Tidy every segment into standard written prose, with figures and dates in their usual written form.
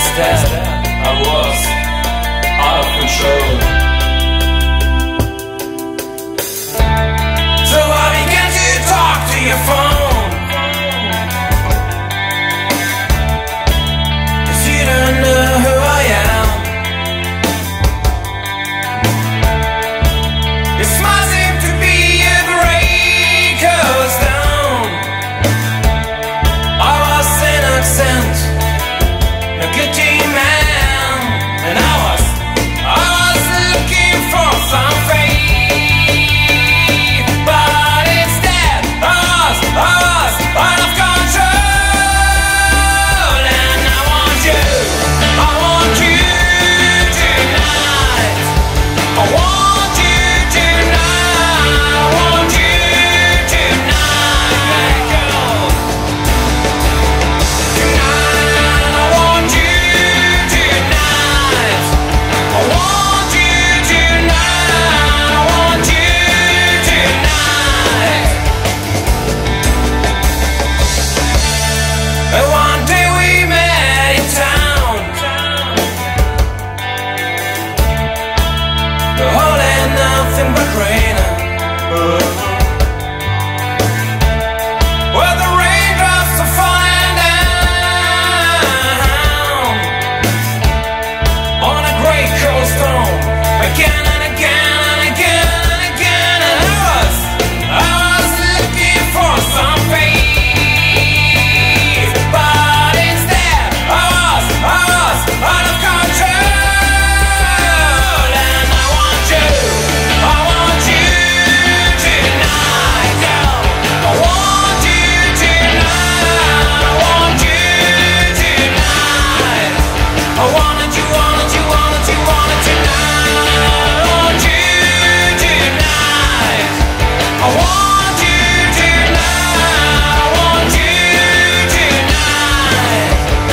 instead I was out of control. So I began to talk to your phone, 'cause you don't know who I am. Your smile seemed to be a break us down. I was innocent, a good team man, and I was looking for some faith, but instead I was out of control. And I want you tonight. I want you tonight. I want you tonight, girl. Tonight, I want you tonight. I want you tonight. I want you tonight. And one day we met in town, the whole and nothing but rain. Where the raindrops are falling down on a great cold stone, again and again and again and again. And I was looking for some faith, but instead I was out of control. And I want you tonight, girl. I want you tonight. I want you tonight. I wanted you tonight. I want you tonight. I want you tonight. I want you tonight.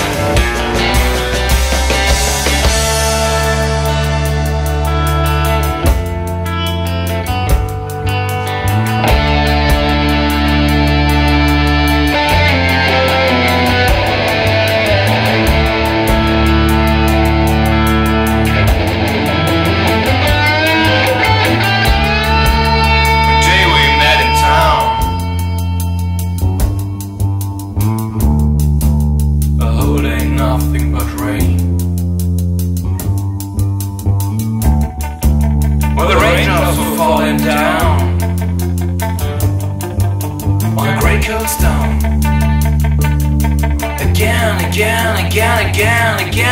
The day we met in town, a whole ain't nothing but rain. Well, the raindrops were falling down on a great cold stone, again, again, again, again, again.